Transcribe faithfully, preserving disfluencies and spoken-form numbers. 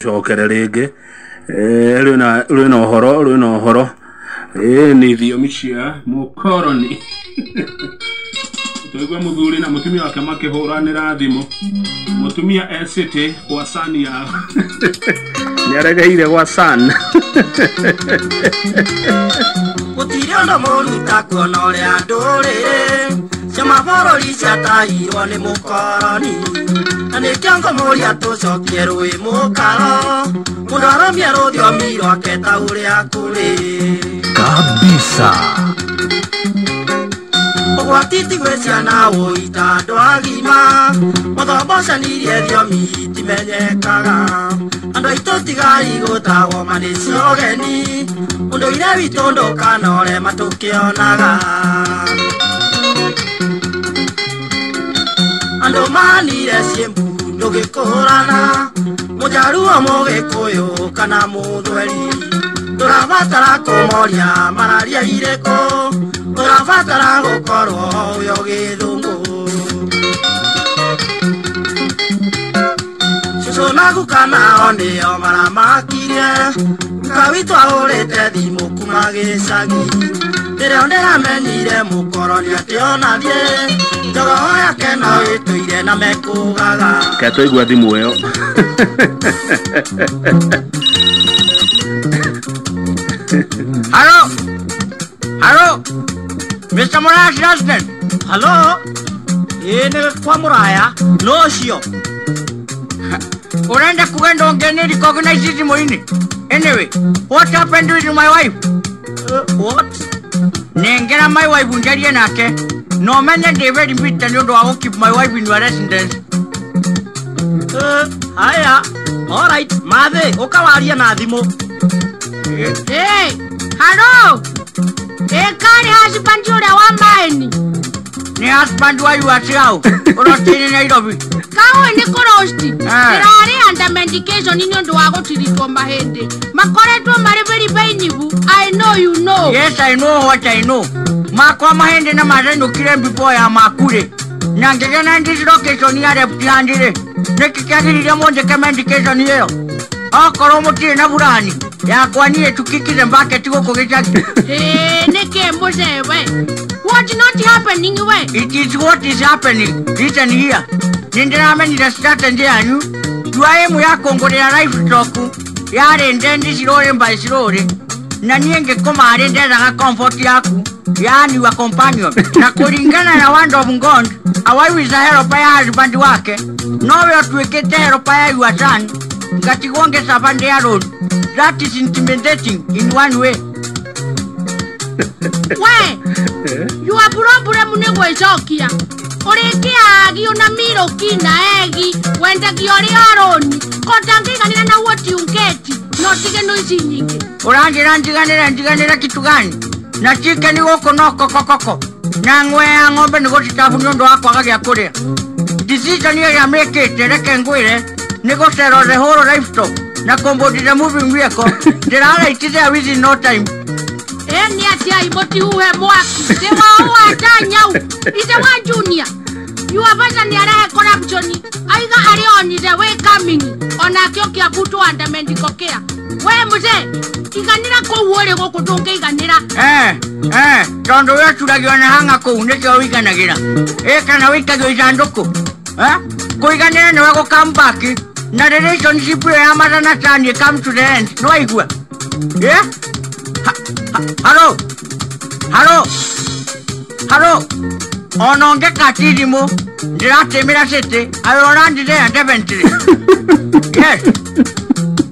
chokere rege eh runa runa horo runa horo eh ni thiomi cia mukoroni Toigwa muthuri na mutumia wake makihuranira thimu mutumia esete kwa sani ya nyaregeire kwa san Gutirio ndo muruta kuonoria ndurire Chama borori ciatahirwo ni mukoroni Na nikiongo muria tucokie rui mukaro Mundu aromia ruthiomi rwake ta uria kuri Kabisa Ogwatiti gwe ciana uita andu agima Muthombocanĩrie thiomi itimenyekaga Andu aitũ tigai gũtagwo manicio geni Ũndũire witũ ndũkanore matukĩonaga Andu manire ciembu ndũgĩkũrana Mũjaruo mũgĩkũyũ kana mũthweri Tũrabatara kũmoria mararia irĩkũ Tũrabatara gũkorwo ũyũ gĩthũngũ Cũcũ na guka nao nĩo maramakire Guka witũ ahũrĩte thimũ kuma gĩcagi Rĩrĩa ndĩramenyire mũkoroni atĩ onathiĩ Njogoho yake no ĩtũire na mekugaga Ketũigua thimũ ĩyo Hello? Hello? Mister Moraya's husband? Hello? Eh, nĩ kwa Moraya? No cio. Unaenda kugenda ongeni recognize thimũ-inĩ? Anyway, what happened with my wife? Uh, what? Nengera my wife njarie nake. No menye David Mbita nĩ ũndũ wa gũ keep my wife in your residence. Uh, haya. All right, mathe, ũkawaria na thimũ. Hey, hello. Ekari husband uria wa maini. Ni husband wa yu atiao. Urotini Nairobi. Kawe ni kurosti. Kirari under medication ni ndio wa gutiritwo mahende. Makoretwo mari very painful. I know you know. Yes, I know what I know. Makwa mahende na marengo kire before ya makure. Nangegena dislocation ya reptiandire. Nekikagirire monje ka medication hiyo. Okoro mutire na burani. Yakwa niye tukikire mbake tiko kugicagi. Eh, neke mbuze we. What not happening we? It is what is happening. Listen here. Nindiramenyire strategy yanyu. Tuaemu ya kongorera livestock. Yare ndendi sirore mbai sirore. Na niye ngekoma ndethaga comfort yaku. Yani wa companion. Na kuringana na wand of God, awaiwiza heropa ya husband wake. Nowe otuwekete heropa ya your son. Ngatigonge savande ya road. That is intimidating in one way. We, you are burambure munegwe icokia. Urikia agi una miro kina egi. Wenda giori aroni. Kotangiganira na what you get. No tige no ici nyingi. Urangira njiganira njiganira kitu gani? Na chike ni woko noko kokoko. Na ngwe ya ng'ombe ni gũcitabu nĩ ũndũ wa kwaga gĩa kũrĩa. Decision ya mekĩte reke ngwĩre nĩ gũcera the whole livestock na kũmbũndire moving vehicle. Ndĩraraitithia within no time. Eni atia imoti huhe mwaki. Dewa uwa tanyau. Ite wa junior. Yuwapata ni arehe corruption. Aiga arioni the way coming. Ona kiokia kutu under medical care. We mzee. Iganira ko uore go kutonge iganira. Eh, eh. Tondo ya turagio na hanga ko uneke wiganagira. Eh kana wikagio isanduku. Eh? Ko iganira no go come back. Na relationship ya mara na tani come to the end. No igua. Eh? Hello. Hello. Hello. Ononge katirimu. Ndiratemera sete. Ayolandi de Deventry. Yes.